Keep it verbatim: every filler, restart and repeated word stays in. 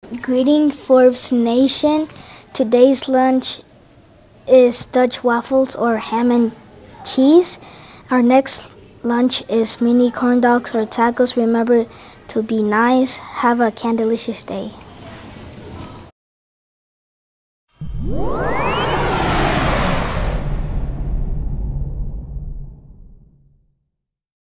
Greeting Forbes Nation. Today's lunch is Dutch waffles or ham and cheese. Our next lunch is mini corn dogs or tacos. Remember to be nice. Have a candelicious day.